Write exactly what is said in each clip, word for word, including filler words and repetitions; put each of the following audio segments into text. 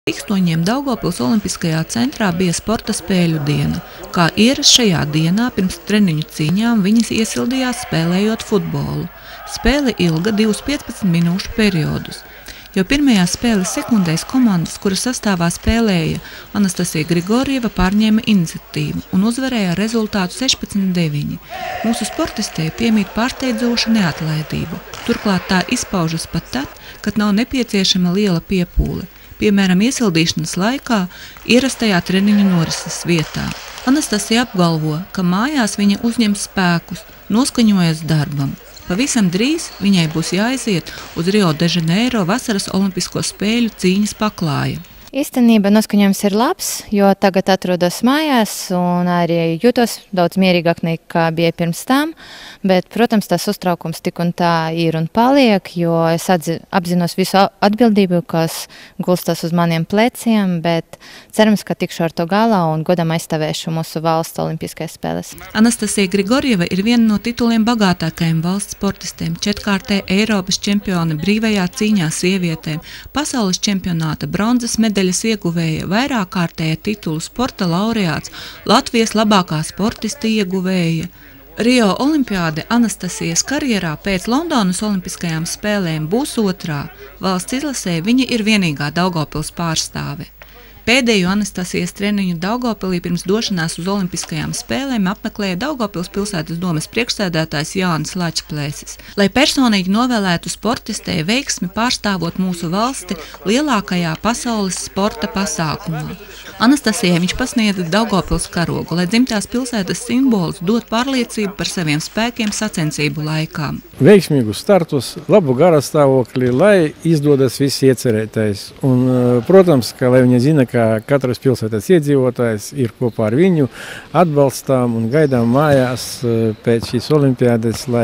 Ikstoņiem Daugavpils Olimpiskajā centrā bija sporta spēļu diena. Kā ierasts šajā dienā pirms treniņu cīņām viņas iesildījās spēlējot futbolu. Spēle ilga divus piecpadsmit minūšu periodus. Jau pirmajā spēles sekundēs komandas, kuras sastāvā spēlēja, Anastasija Grigorjeva pārņēma iniciatīvu un uzvarēja rezultātu sešpadsmit deviņi. Mūsu sportistei piemīt pārsteidzoša neatlaidība. Turklāt tā izpaužas pat tad, kad nav nepieciešama liela piepūle. Piemēram, iesildīšanas laikā ierastajā treniņu norises vietā. Anastasija apgalvo, ka mājās viņa uzņems spēkus, noskaņojas darbam. Pavisam drīz viņai būs jāaiziet uz Rio de Janeiro vasaras olimpisko spēļu cīņas paklāja. Īstenībā noskaņojums ir labs, jo tagad atrodos mājās un arī jūtos daudz mierīgāk nekā bija pirms tam, bet, protams, tas uztraukums tik un tā ir un paliek, jo es atzi, apzinos visu atbildību, kas gulstas uz maniem pleciem, bet cerams, ka tikšu ar to galā un godam aizstāvēšu mūsu valsts olimpiskajās spēles. Anastasija Grigorjeva ir viena no tituliem bagātākajiem valsts sportistiem, četrkārtē Eiropas čempione brīvajā cīņā sievietēm, pasaules čempionāta bronzas medaļas ieguvēja, vairāk kārtēja titulu sporta laureāts, Latvijas labākā sportista ieguvēja. Rio olimpiāde Anastasijas karjerā pēc Londonas olimpiskajām spēlēm būs otrā. Valsts izlasē viņa ir vienīgā Daugavpils pārstāve. Pēdējo Anastasijas treniņu Daugavpilī pirms došanās uz olimpiskajām spēlēm apmeklēja Daugavpils pilsētas domes priekšsēdētājs Jānis Lačplēsis, lai personīgi novēlētu sportistei veiksmi pārstāvot mūsu valsti lielākajā pasaules sporta pasākumā. Anastasijai viņš pasniedza Daugavpils karogu, lai dzimtās pilsētas simbols dot pārliecību par saviem spēkiem sacensību laikā. Veiksmīgus startus, labu garastāvokli, lai izdodas viss iecerētais. Un, protams, ka lai viņa zina, ka katras pilsētas iedzīvotājs ir kopā ar viņu, atbalstām un gaidām mājās pēc šīs olimpiādes, lai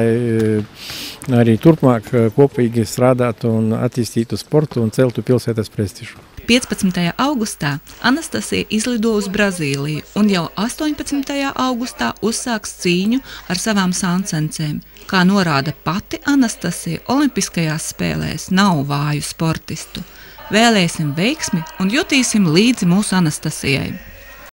arī turpmāk kopīgi strādātu un attīstītu sportu un celtu pilsētas prestižu. piecpadsmitajā augustā Anastasija izlido uz Brazīliju un jau astoņpadsmitajā augustā uzsāks cīņu ar savām sāncencēm. Kā norāda pati Anastasija, olimpiskajās spēlēs nav vāju sportistu. Vēlēsim veiksmi un jutīsim līdzi mūsu Anastasijai.